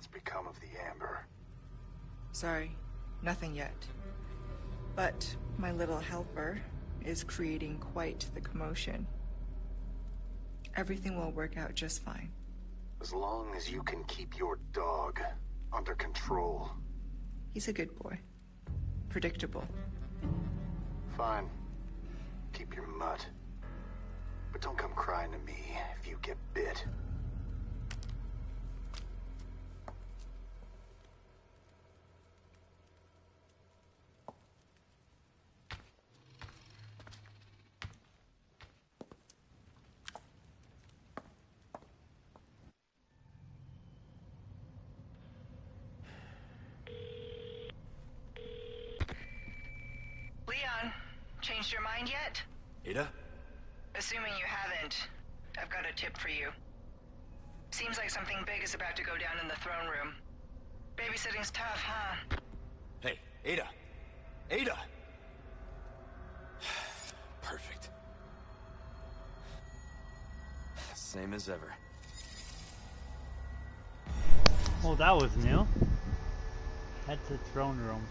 what's become of the Amber? Sorry, nothing yet. But my little helper is creating quite the commotion. Everything will work out just fine. As long as you can keep your dog under control. He's a good boy. Predictable. Fine. Keep your mutt. But don't come crying to me if you get bit. Leon, changed your mind yet? Ada? Assuming you haven't, I've got a tip for you. Seems like something big is about to go down in the throne room. Babysitting's tough, huh? Hey, Ada! Ada! Perfect. Same as ever. Oh, that was new. Head to throne room.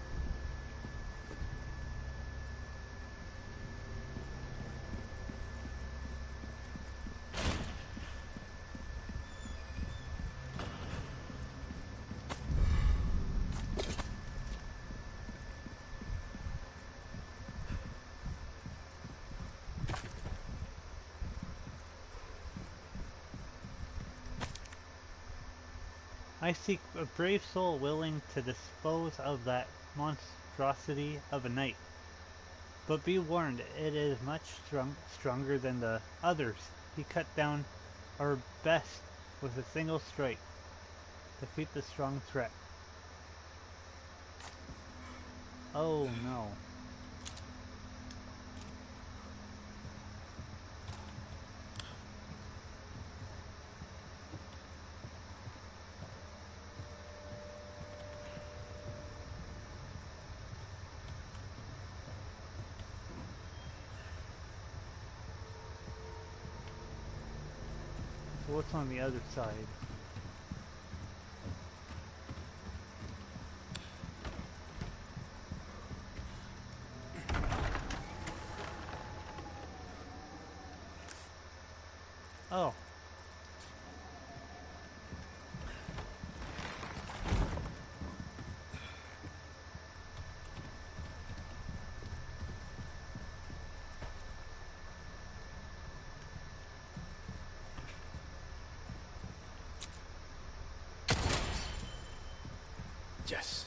I seek a brave soul willing to dispose of that monstrosity of a knight. But be warned, it is much stronger than the others. He cut down our best with a single strike. Defeat the strong threat. Oh no. So what's on the other side? Oh. Yes.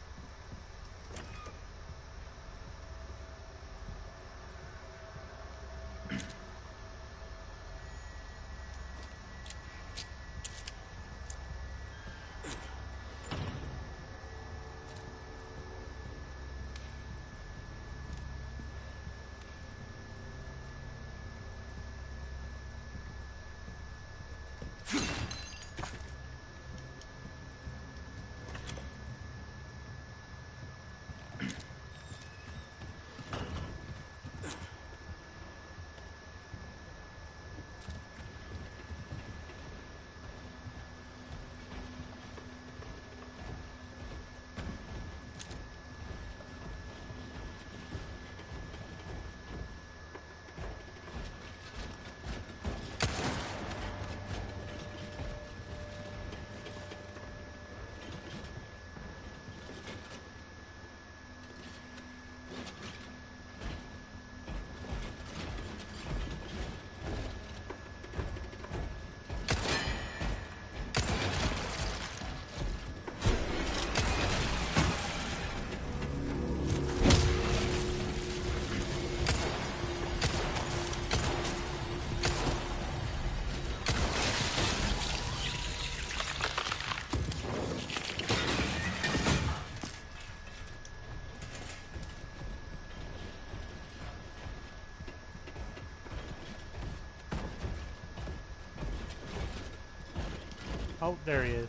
Oh, there he is.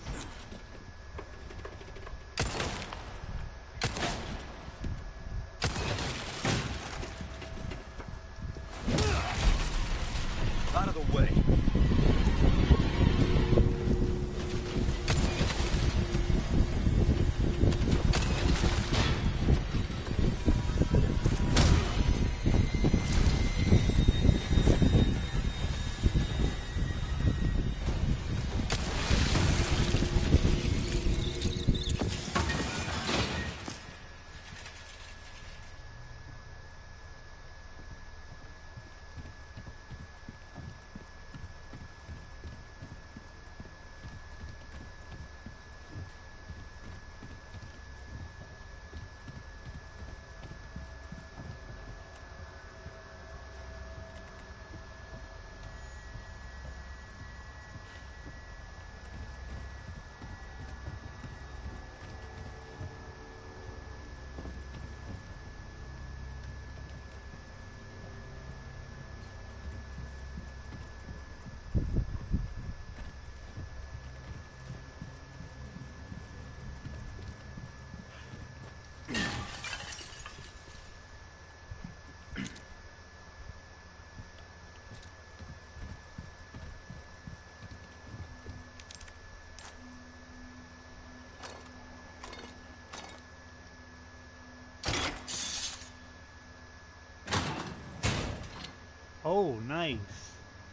Out of the way. Oh, nice.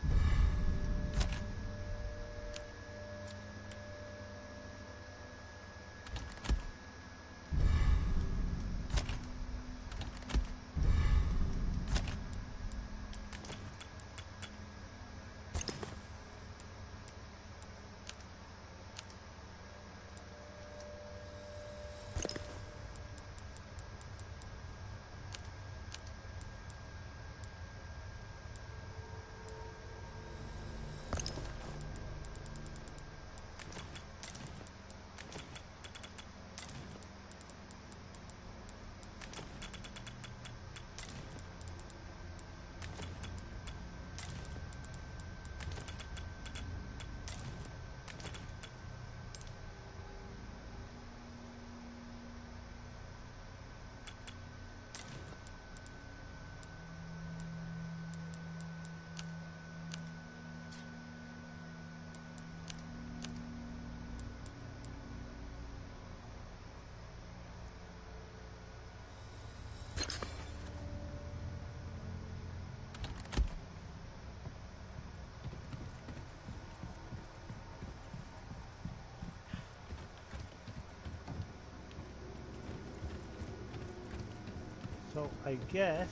So I guess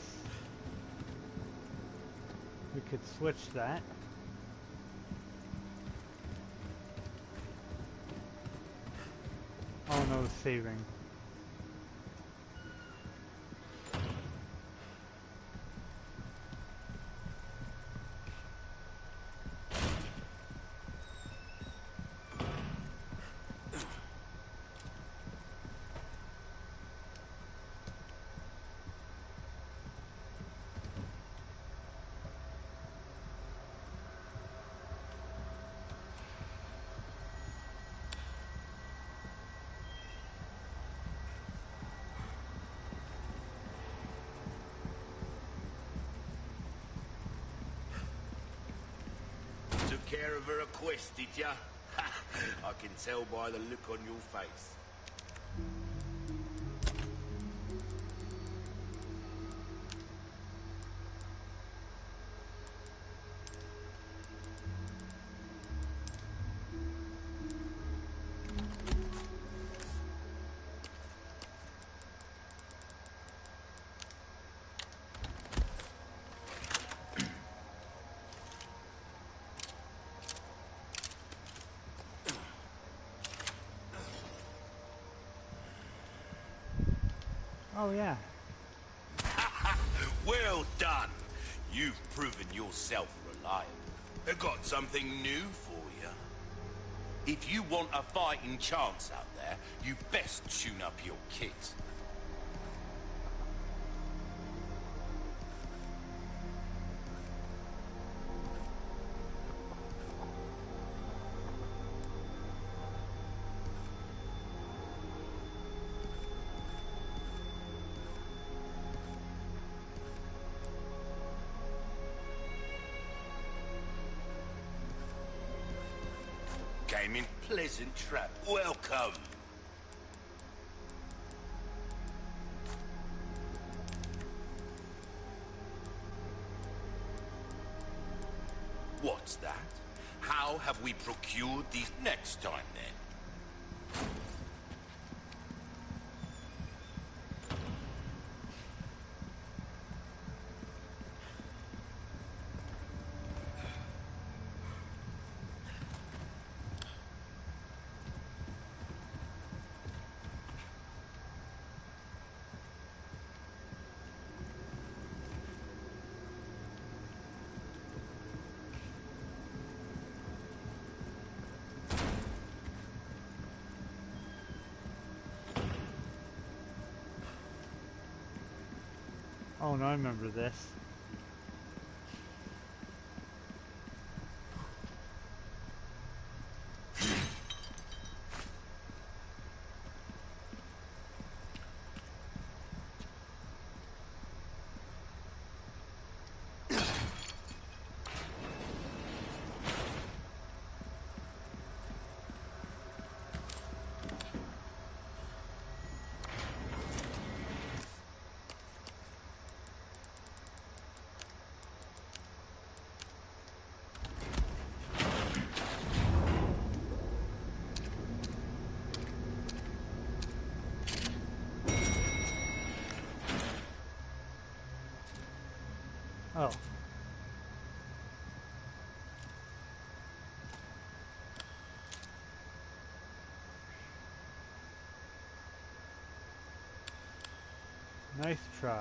we could switch that. Oh no, saving. Took care of her request, did ya? I can tell by the look on your face. Oh yeah. Well done. You've proven yourself reliable. I've got something new for you. If you want a fighting chance out there, you best tune up your kit. Came in pleasant trap. Welcome. What's that? How have we procured these next time, then? Oh no, I remember this. Oh. Nice try.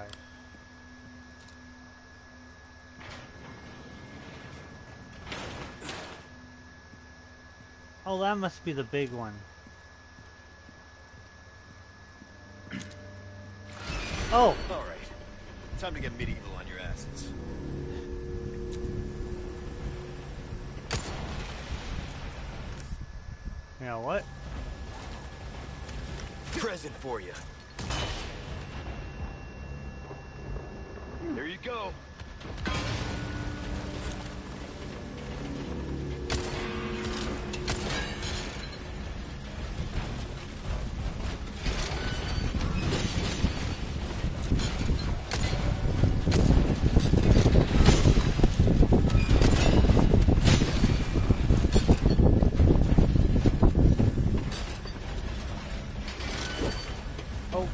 Oh, that must be the big one. Oh! All right. Time to get medieval on your asses. You know what? Present for you. Here you go. Oh.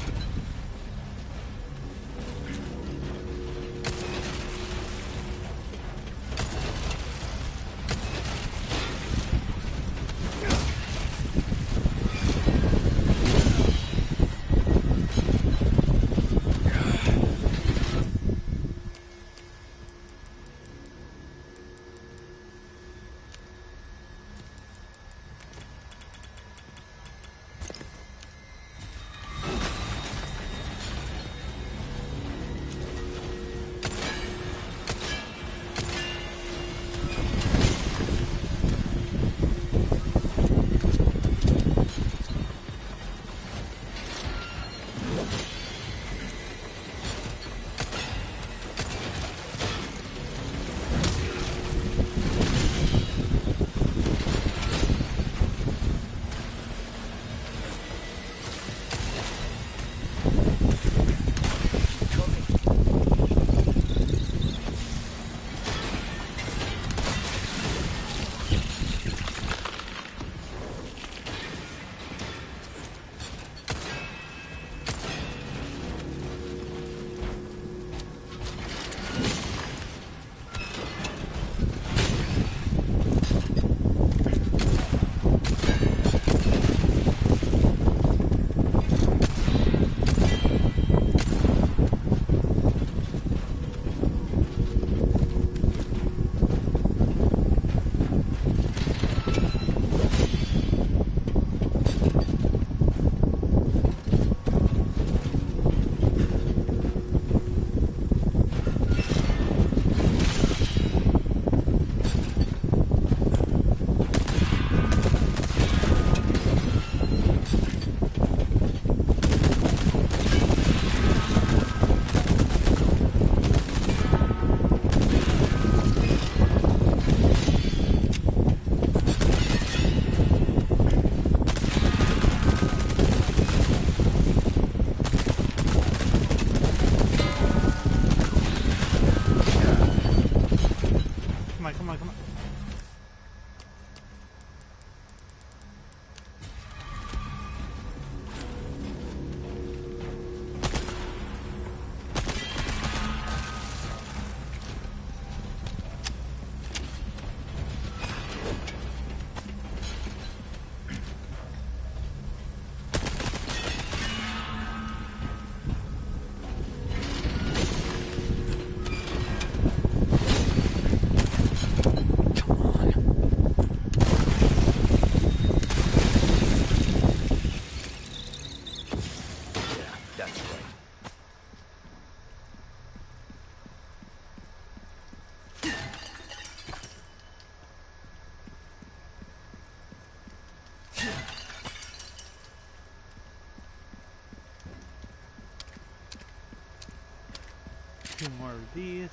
Come on, come on, come on. Yeah, that's right. Two more of these.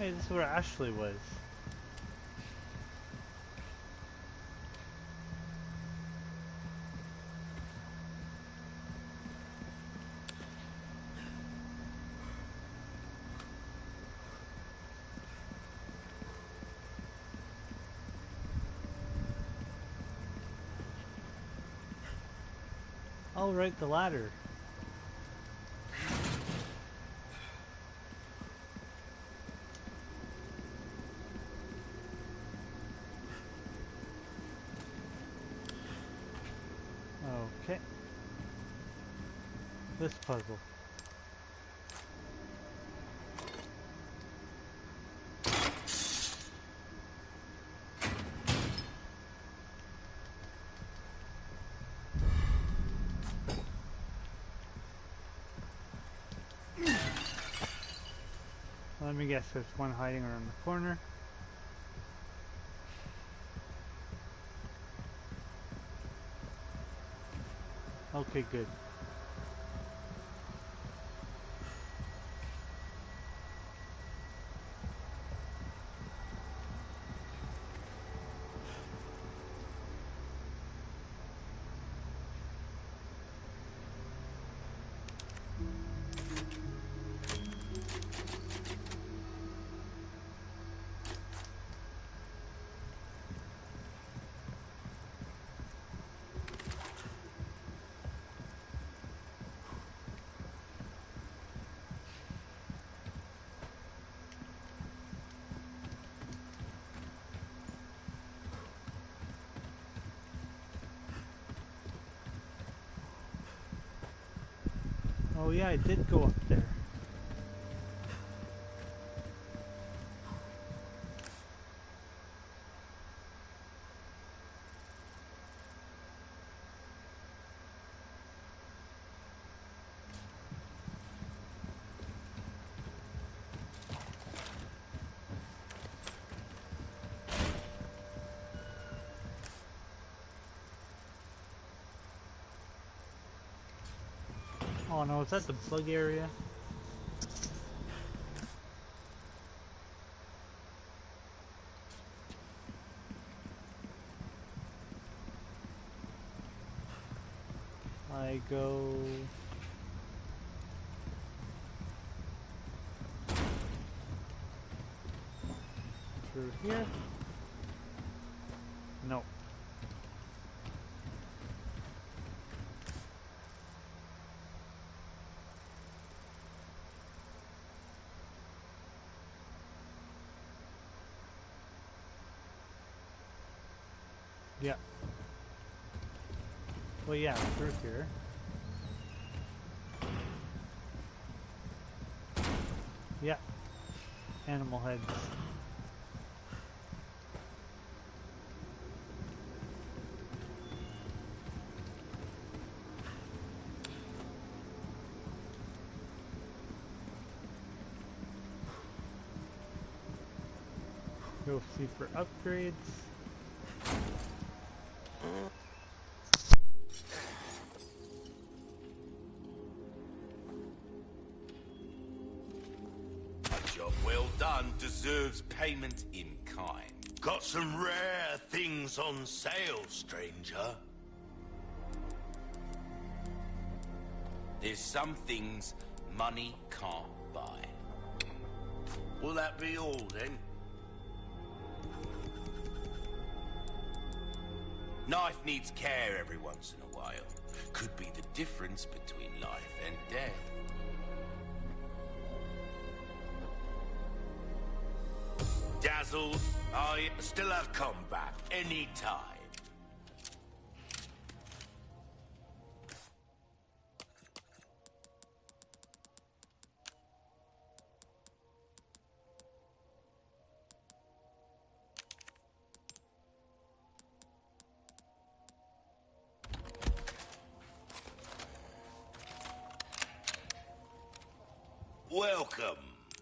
Hey, this is where Ashley was. Oh, right, the ladder. Okay. This puzzle. Let me guess, there's one hiding around the corner. Okay, good. Oh yeah, I did go up there. Oh no, is that the bug area? I go... through here? No. Yeah. Well, yeah, through here. Yeah. Animal heads. Go see for upgrades. A job well done deserves payment in kind. Got some rare things on sale, stranger. There's some things money can't buy. Will that be all, then? Knife needs care every once in a while. Could be the difference between life and death. Dazzled, I still have come back any time. Welcome.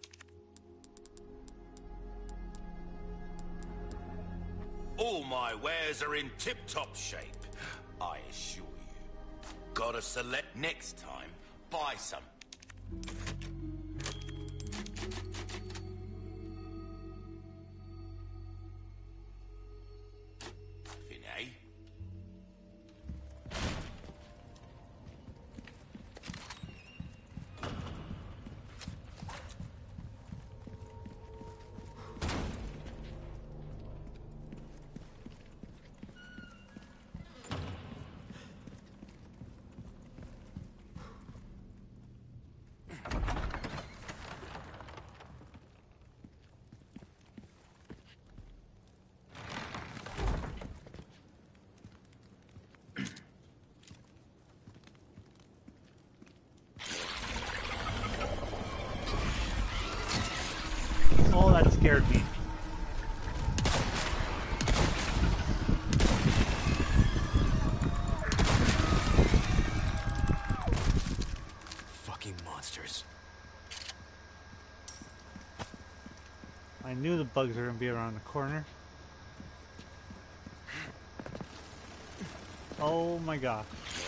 All my wares are in tip-top shape, I assure you. Gotta select next time, buy some. Oh, that scared me. Fucking monsters. I knew the bugs were gonna be around the corner. Oh my gosh.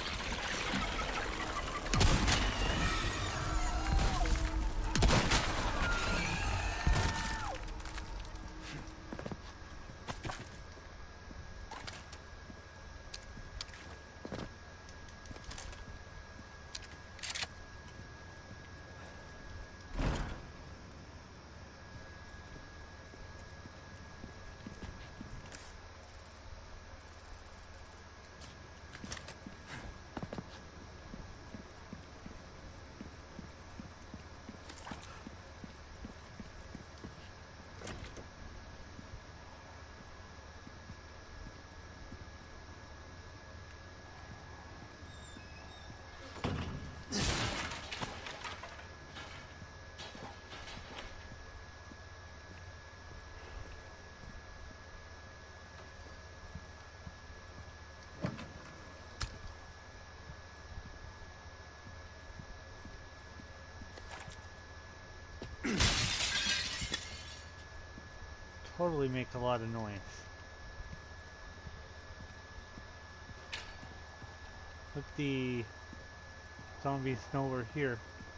Totally make a lot of noise. Let the zombies know we're here.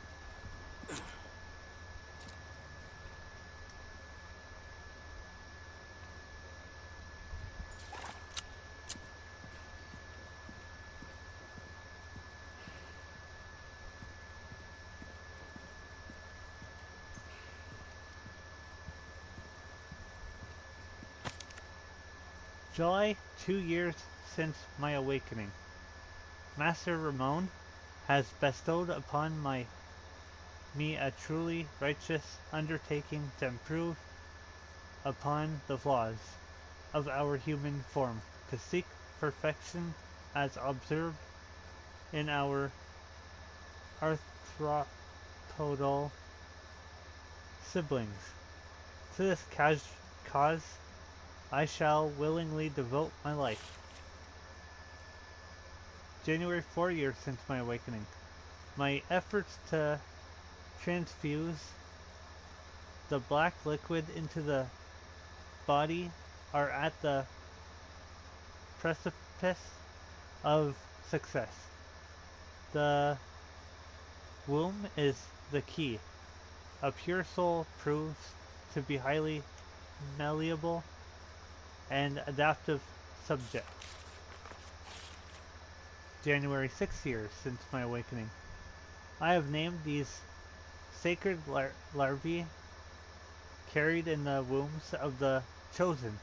July, 2 years since my awakening. Master Ramon has bestowed upon me a truly righteous undertaking to improve upon the flaws of our human form, to seek perfection as observed in our arthropodal siblings. To this cause I shall willingly devote my life. January, 4 years since my awakening. My efforts to transfuse the black liquid into the body are at the precipice of success. The womb is the key. A pure soul proves to be highly malleable and adaptive subject. January, 6 years since my awakening. I have named these sacred larvae carried in the wombs of the chosen.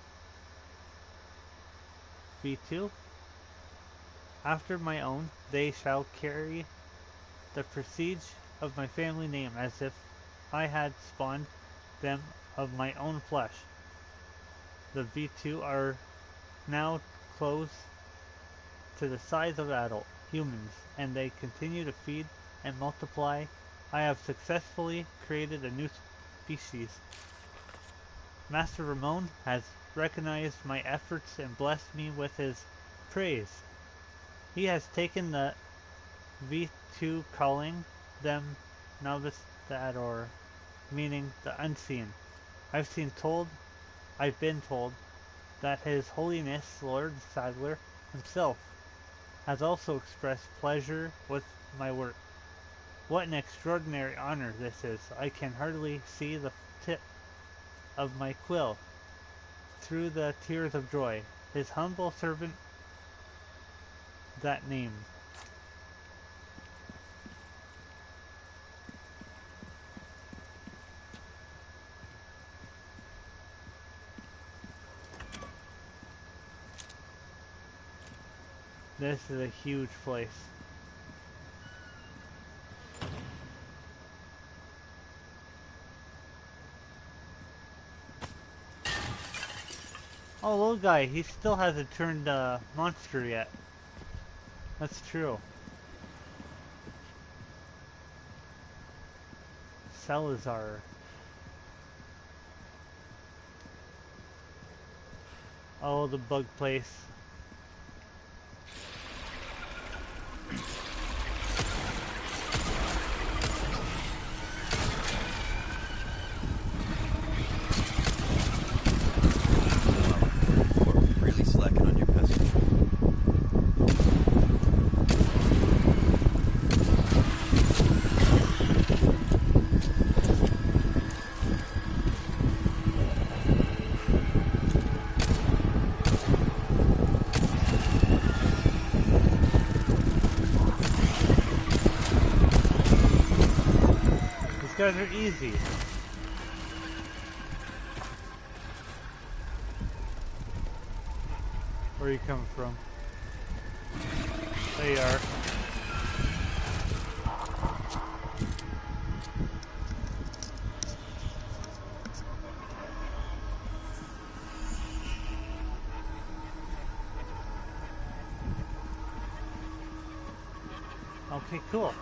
V2. After my own, they shall carry the prestige of my family name as if I had spawned them of my own flesh. The V2 are now close to the size of adult humans, and they continue to feed and multiply. I have successfully created a new species. Master Ramon has recognized my efforts and blessed me with his praise. He has taken the V2, calling them novice or meaning the unseen. I've been told that His Holiness Lord Sadler himself has also expressed pleasure with my work. What an extraordinary honor this is. I can hardly see the tip of my quill through the tears of joy. His humble servant, that name. This is a huge place. Oh, little guy, he still hasn't turned monster yet. That's true. Salazar. Oh, the bug place. We're really slacking on your pest control. These guys are easy. Where are you coming from? There you are. Okay, cool.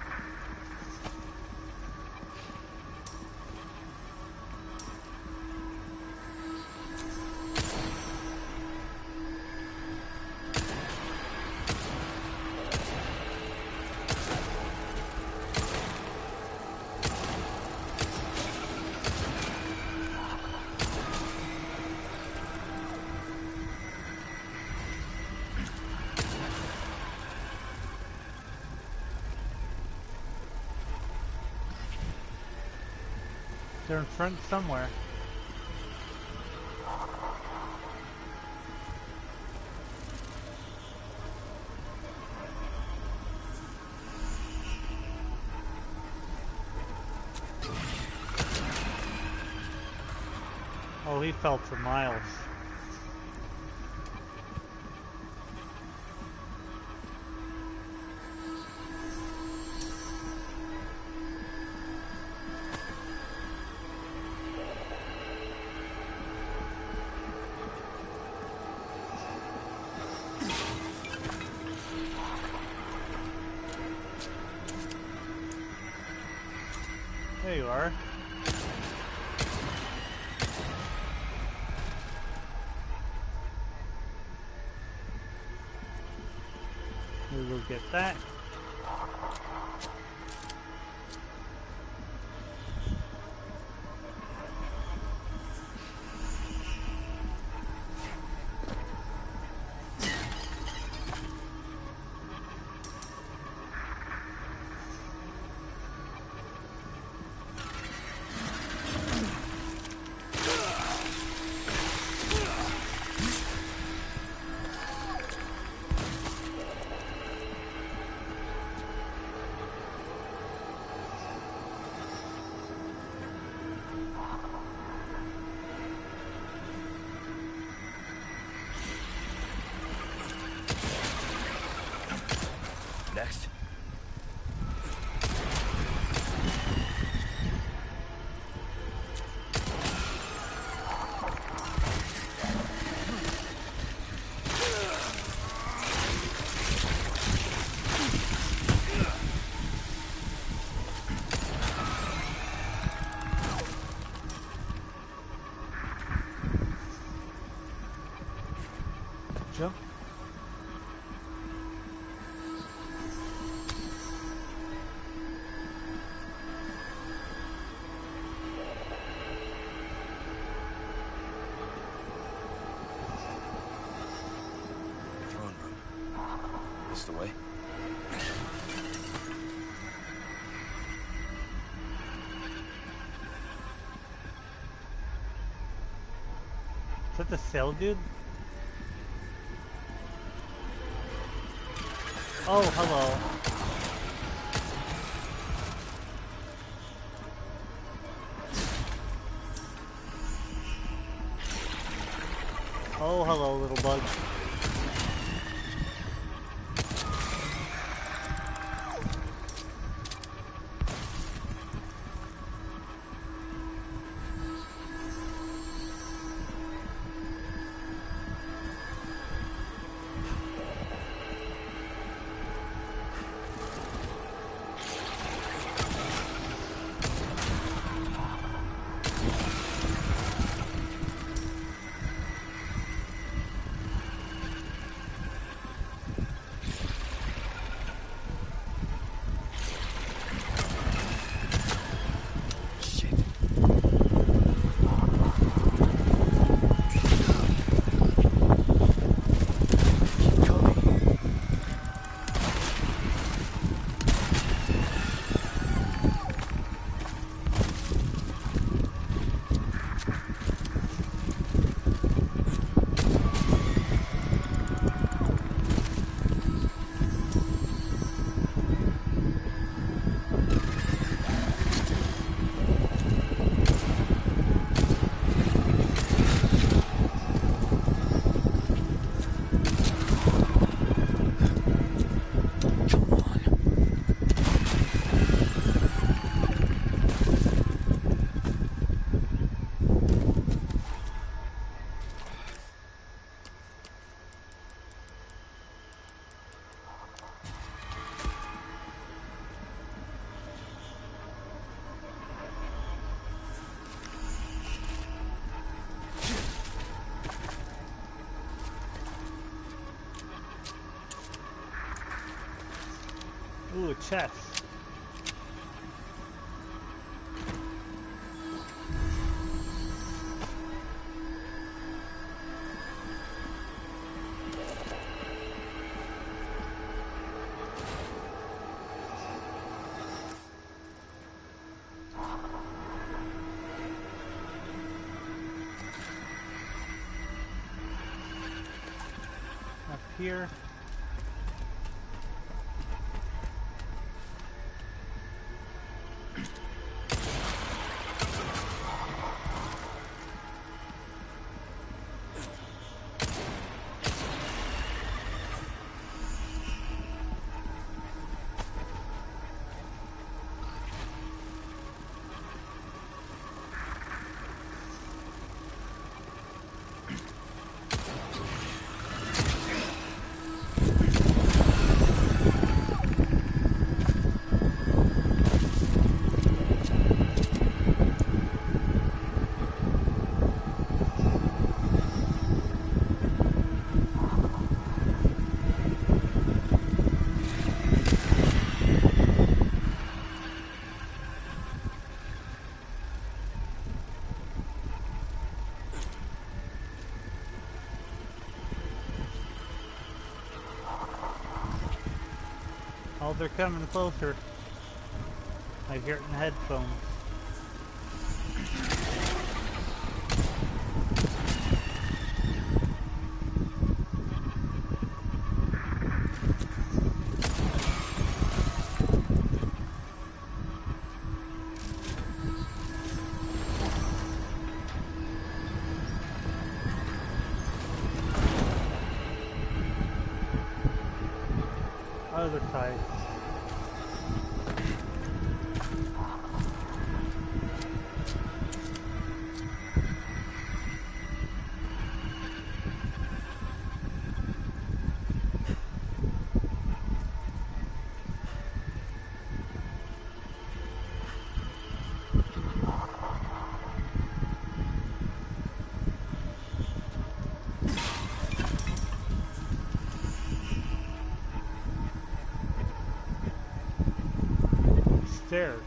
They're in front somewhere. Oh, he fell for miles. There you are. We will get that. Next. Jump. Throne room. This the way? Is that the cell dude? Oh, hello. Oh, hello, little bug. Ooh, a chest. Up here. Oh, they're coming closer. I hear it in the headphones. Other side. Stairs.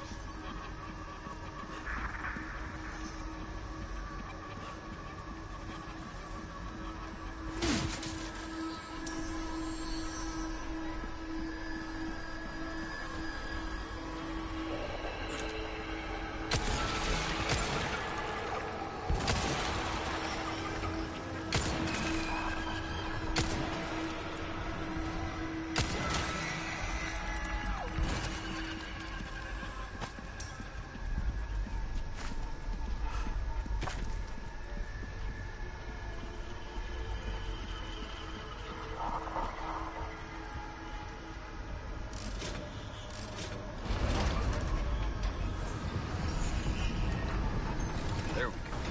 There we go.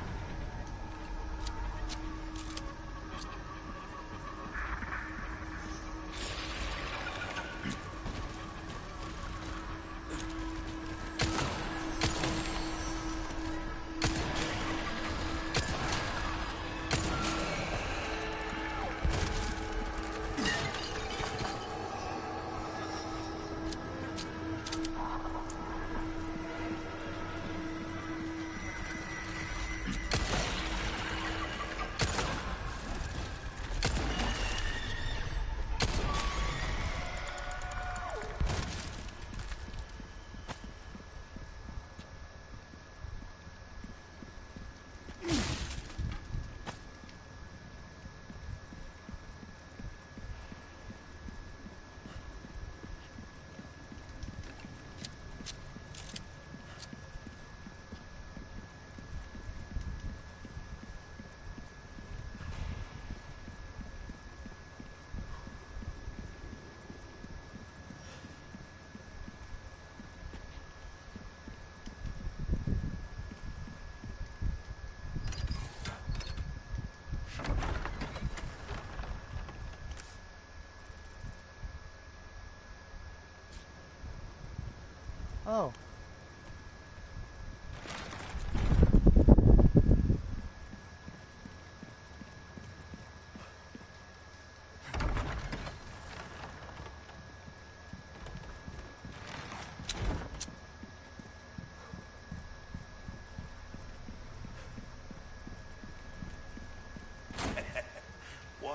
Oh.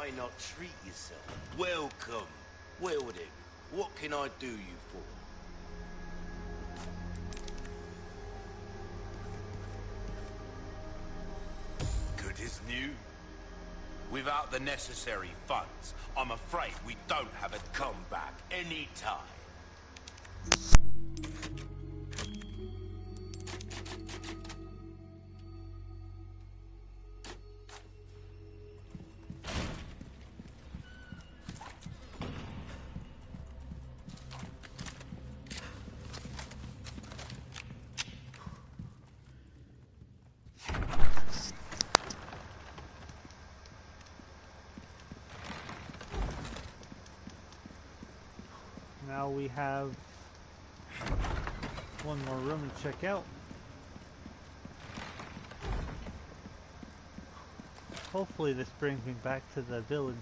Why not treat yourself? Welcome. Well then, what can I do you for? Good as new. Without the necessary funds, I'm afraid we don't have a comeback any time. Now we have one more room to check out. Hopefully this brings me back to the village.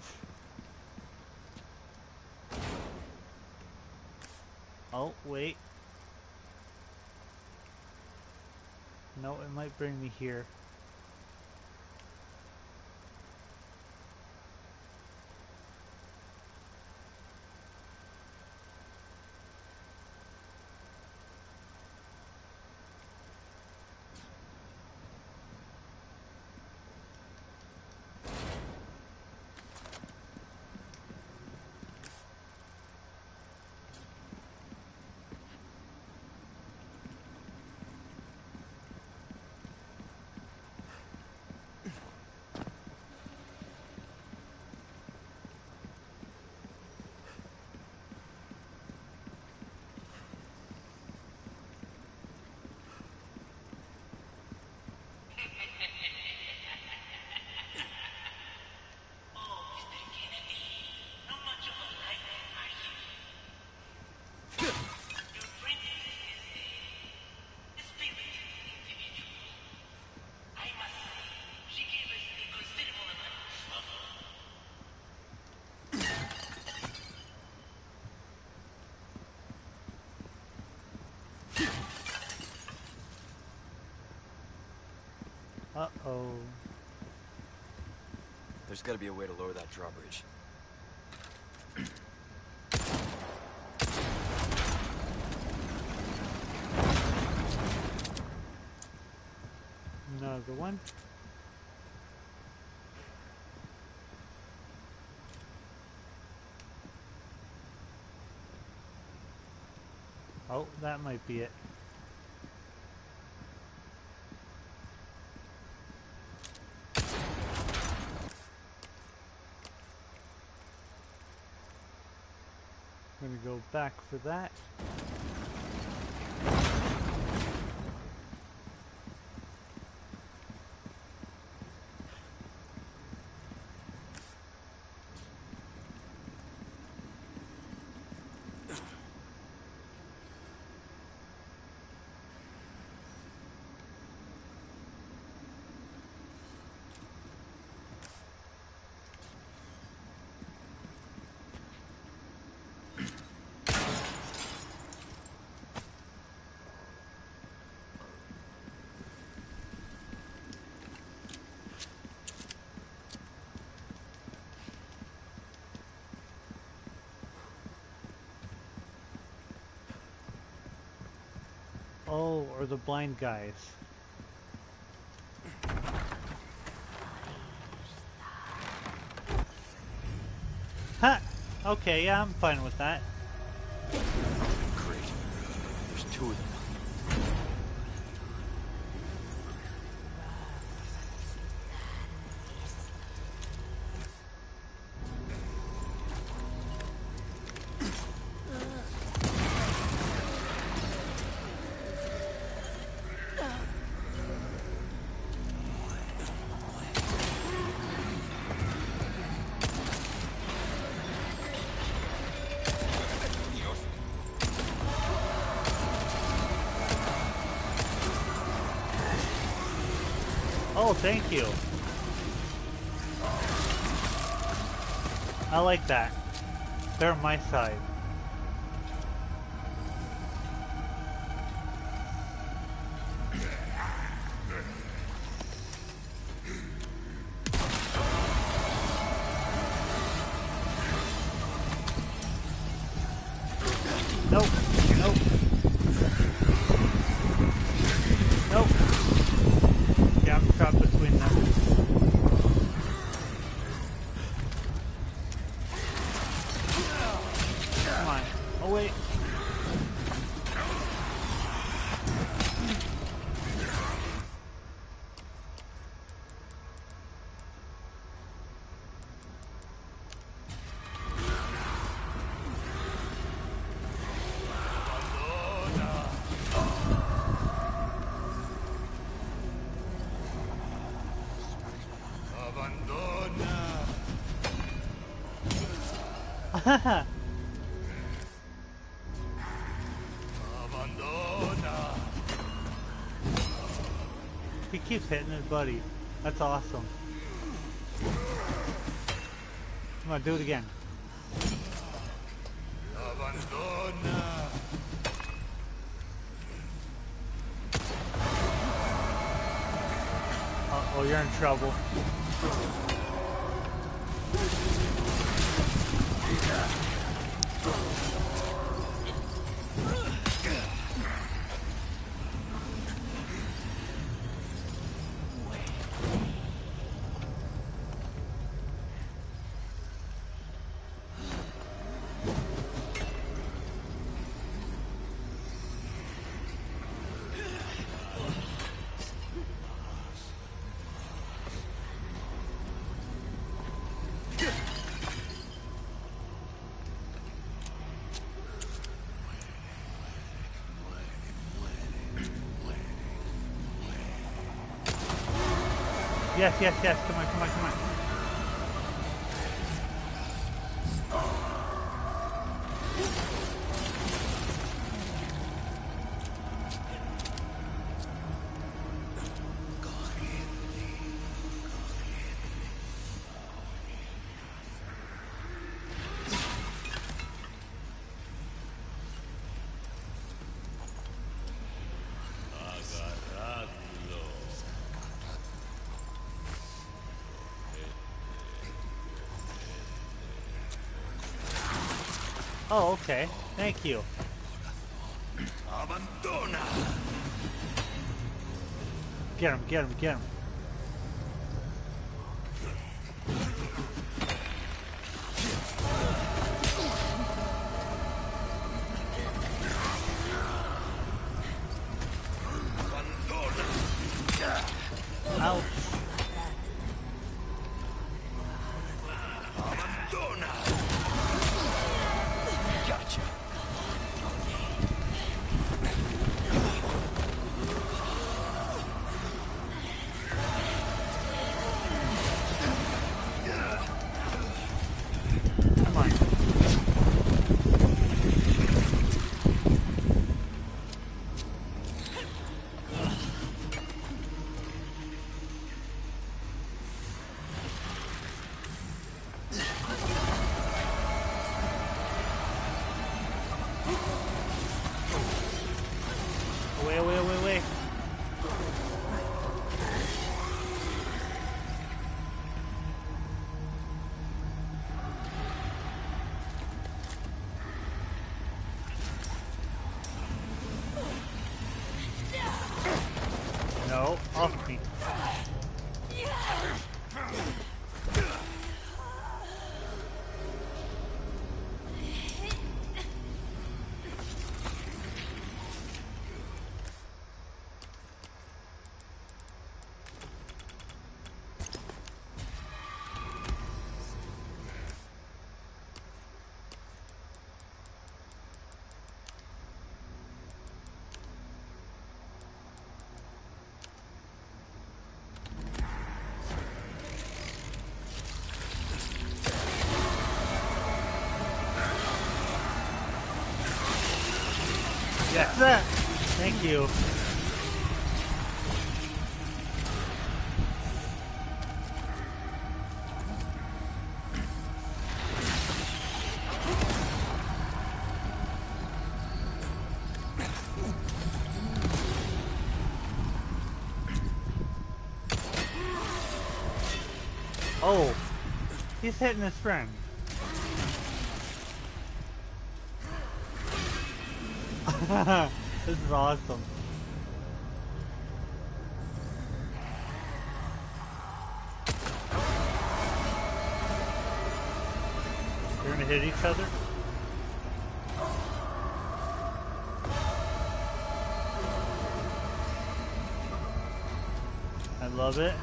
Oh, wait. No, it might bring me here. Uh-oh. There's gotta be a way to lower that drawbridge. Another one. Oh, that might be it. I'm gonna go back for that. Oh, or the blind guys. Ha! Okay, yeah, I'm fine with that. Great. There's two of them. Oh, thank you. I like that. They're on my side. Nope. Nope. Nope. Yeah, I'm trapped between them. Come on. Oh, wait. He keeps hitting his buddy. That's awesome. Come on, do it again. Uh-oh, you're in trouble. Yes, yes, yes. Come on, come on, come on. Oh, okay. Thank you. Get him, get him, get him. Ouch. Gotcha. Come on. Away, away, away, away. No, off me. Yes, thank you. Oh, he's hitting his friend. This is awesome. They're gonna hit each other? I love it.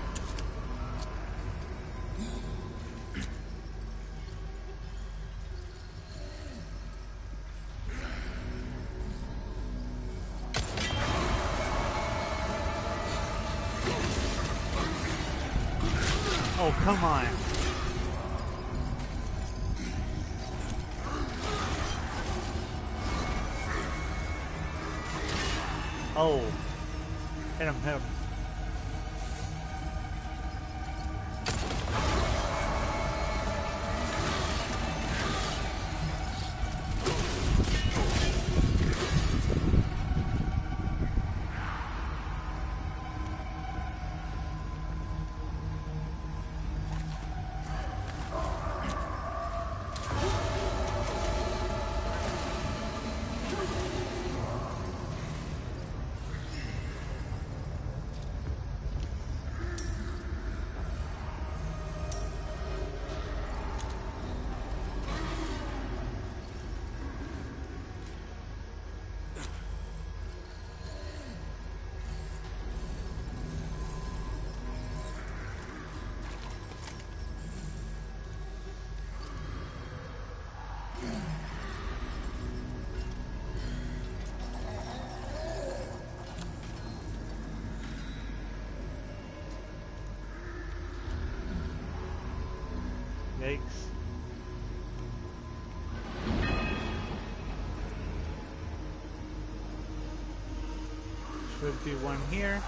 Oh, come on. Oh. Hit him, hit him. Yikes. Should be one here.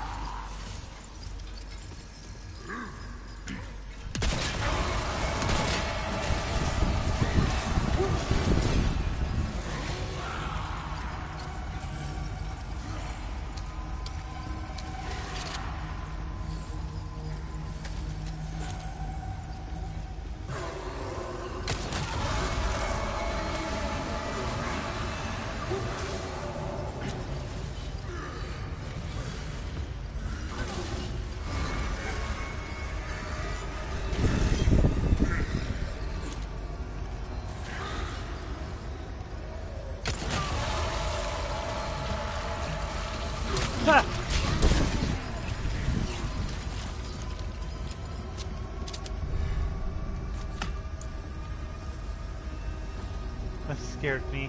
Ha! That scared me.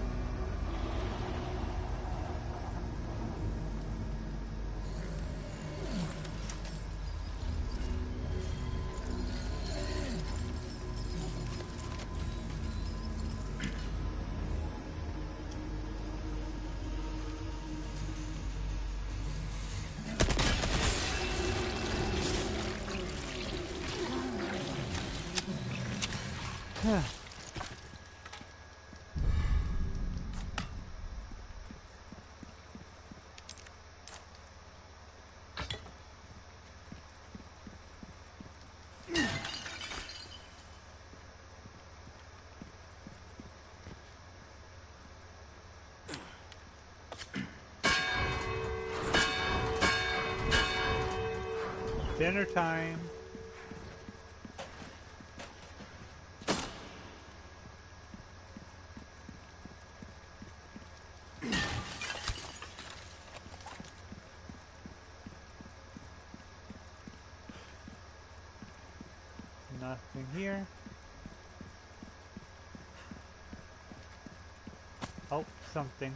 Dinner time. Nothing here. Oh, something.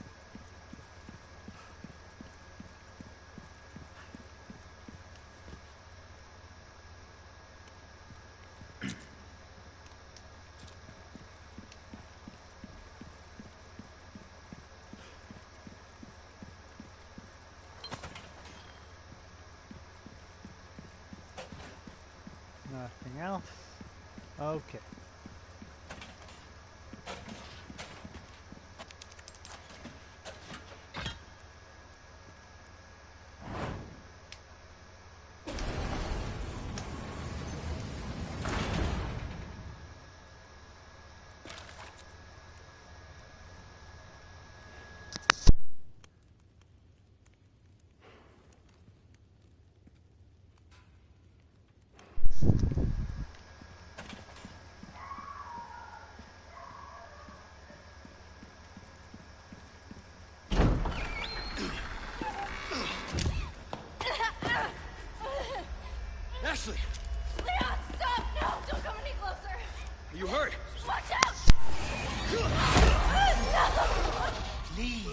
Nothing else. Okay.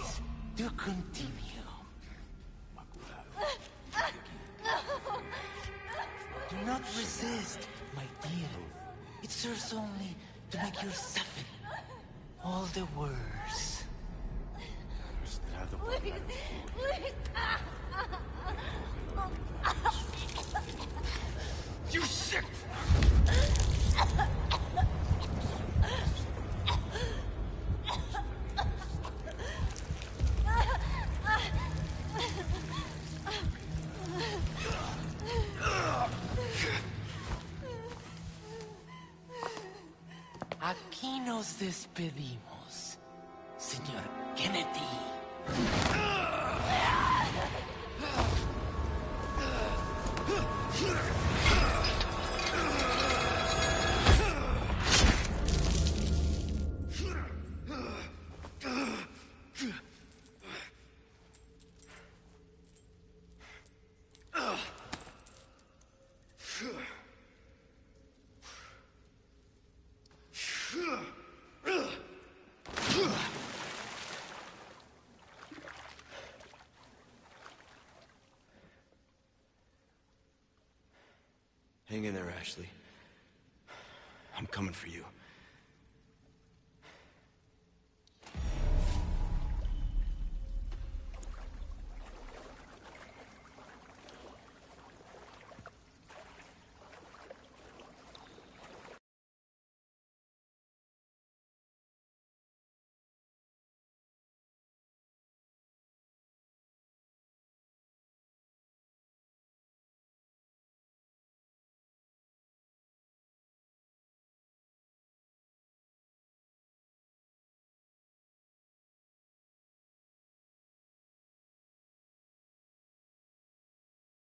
please, do continue. Do not resist, my dear. It serves only to make you suffer all the worse. You sick! Aquí nos despedimos, señor Kennedy. Hang in there, Ashley. I'm coming for you.